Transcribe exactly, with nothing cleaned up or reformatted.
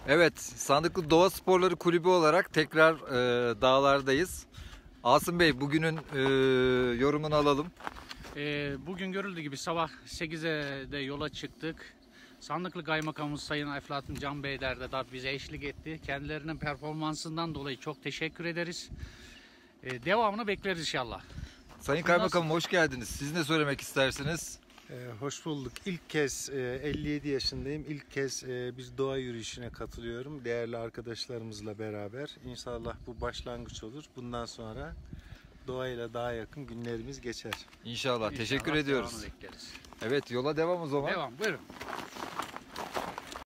Evet, Sandıklı Doğa Sporları Kulübü olarak tekrar e, dağlardayız. Asım Bey, bugünün e, yorumunu alalım. Ee, bugün görüldüğü gibi sabah sekize de yola çıktık. Sandıklı Kaymakamımız Sayın Eflatun Can Beyler de bize eşlik etti. Kendilerinin performansından dolayı çok teşekkür ederiz. Ee, devamını bekleriz inşallah. Sayın Kaymakamım, hoş geldiniz. Siz ne söylemek istersiniz? Ee, hoş bulduk. İlk kez e, elli yedi yaşındayım. İlk kez e, biz doğa yürüyüşüne katılıyorum. Değerli arkadaşlarımızla beraber. İnşallah bu başlangıç olur. Bundan sonra doğayla daha yakın günlerimiz geçer. İnşallah. İnşallah Teşekkür ediyoruz. devamını bekleriz. Evet, yola devam o zaman. Devam, buyurun.